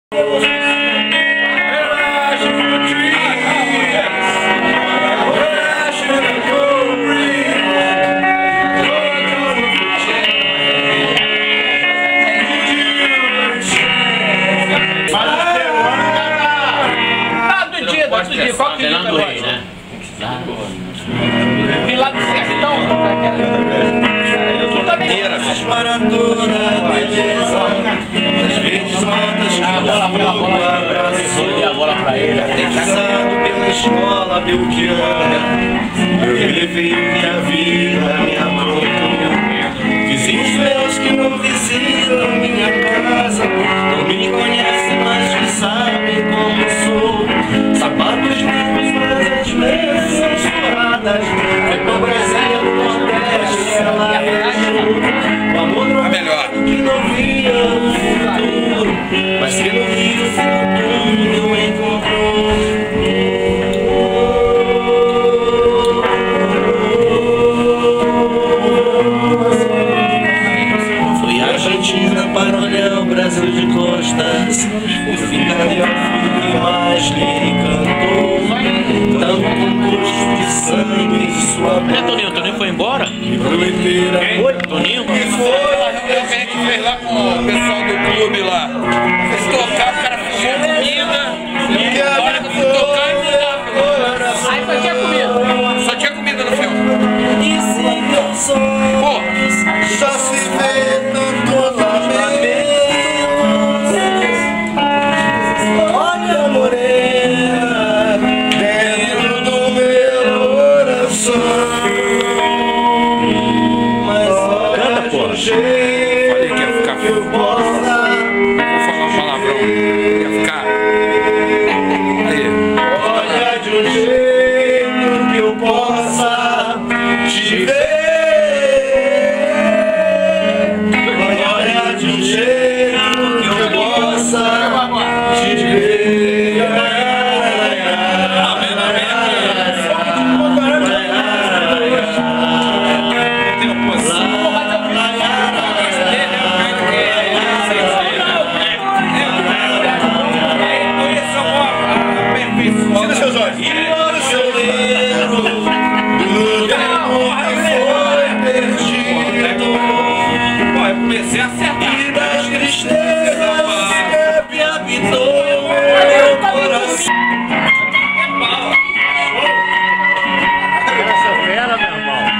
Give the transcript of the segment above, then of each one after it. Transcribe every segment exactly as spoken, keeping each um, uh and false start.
Qual que é o rei, né? Vim lá do sertão, tu também. As maratonas, beleza. Às vezes notas que a bola pra bola, abraço, a bola pra ele. Catequizado pela escola belquiana, eu relevei minha vida, minha aprontou. Vizinhos meus que não visitam minha casa, não me conhecem, mas que sabem como sou. Sapatos limpos, mas as meias são suadas. Foi pro Brasil, no Nordeste, ela é o amor não melhor que não via o futuro, mas que no Rio, tudo encontrou. Fui Argentina, Paranhão, Brasil de costas. O fim da fui mais lhe cantou. Tanto com gosto de sangue e sua Não é Toninho? Toninho foi embora? Foi? Toninho? E foi a reunião que a gente fez lá com o pessoal do clube lá. Eles tocaram, o cara fechou comida. E a hora que eu fui tocar, não dava. Aí só tinha comida. Só tinha comida no filme. E se não sou, Pô, já se vê tanto lamento. Olha a morena dentro do meu coração. Mas olha de um jeito falei que ia ficar que eu possa. Vou falar um palavrão. Ia ficar. Aí. Olha de um jeito que eu possa te ver. Olha de um jeito que eu possa te ver. Tira seus olhos. Pô, eu comecei a acertar. E das tristezas sempre habitou meu coração. Essa fera, meu irmão.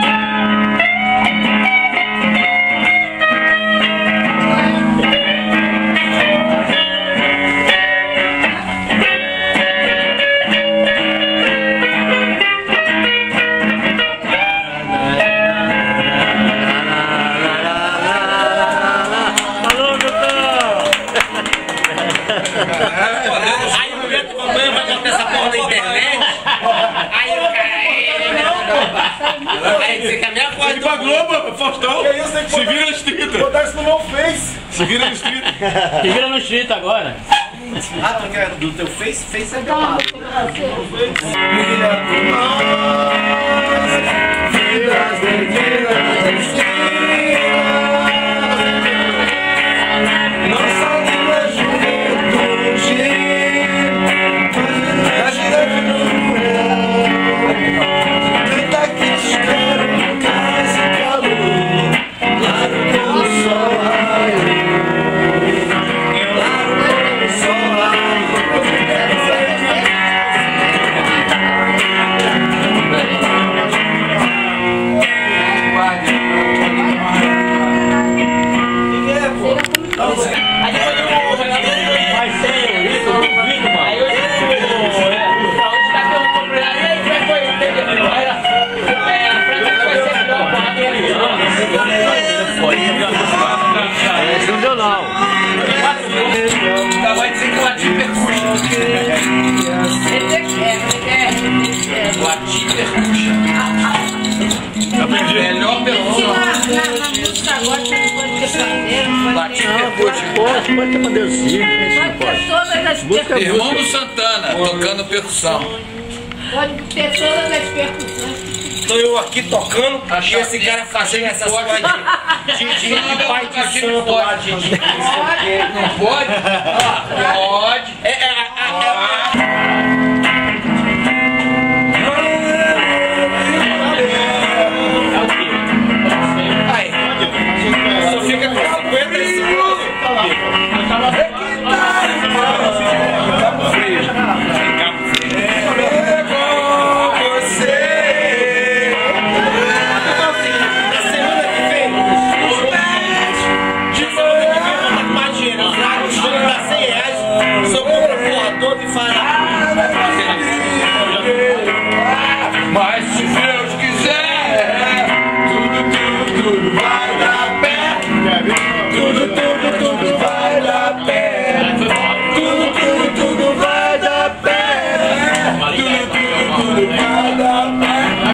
Aí o meu problema vai botar essa porra na internet. Aí o cara. Aí você quer minha coisa. Pra Globo, Faustão. Que isso, tem que Se botar- vira nos trinta. Botar isso no meu Face. Se vira nos trinta. Se vira no street agora. Ah, tu quer do teu Face? Face é gravado. Vidas perdidas. Nossa linda juventude. Imagina de novo. Tenta que te quero, casa e calor. Claro que eu sou raio. Claro que eu sou raio. Aí depois o Renato vai ser isso, eu duvido, mano. Aí hoje o Saúde tá perguntando pra ele, e aí, como é que foi? Aí ela, é, a França vai ser melhor, porra, minha visão. Não deu não. Vai dizer que o latim percuxa. O latim percuxa. Melhor percussão. Na música agora tem coisa de pandeiro, Latim percuxa. Pode, pode ter bandeira sim. pode ter todas as percussões. Irmão do Santana, tocando percussão. Pode ter todas as percussões. Tô eu aqui tocando A e esse cara fazendo essas coisas de, de, de, de pai de santo lá, de, de não sei o quê. Não pode? Ó,